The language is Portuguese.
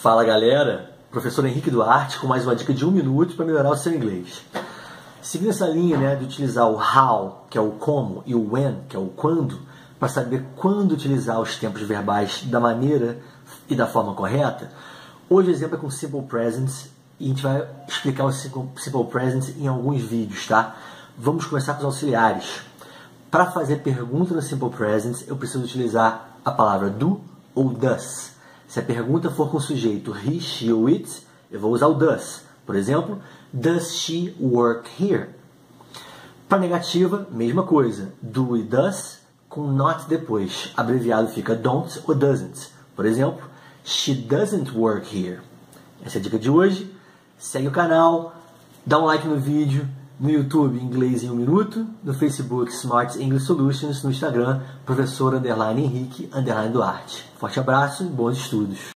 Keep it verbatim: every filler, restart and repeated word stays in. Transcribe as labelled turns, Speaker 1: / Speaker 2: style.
Speaker 1: Fala galera, professor Henrique Duarte com mais uma dica de um minuto para melhorar o seu inglês. Seguindo essa linha, né, de utilizar o how, que é o como, e o when, que é o quando, para saber quando utilizar os tempos verbais da maneira e da forma correta, hoje o exemplo é com Simple Present e a gente vai explicar o Simple Present em alguns vídeos, tá? Vamos começar com os auxiliares. Para fazer pergunta no Simple Present, eu preciso utilizar a palavra do ou does. Se a pergunta for com o sujeito he, she ou it, eu vou usar o does. Por exemplo, does she work here? Para negativa, mesma coisa. Do e does com not depois. Abreviado fica don't ou doesn't. Por exemplo, she doesn't work here. Essa é a dica de hoje. Segue o canal, dá um like no vídeo. No YouTube, Inglês em um Minuto. No Facebook, Smart English Solutions. No Instagram, Professor underline Henrique underline Duarte. Forte abraço e bons estudos.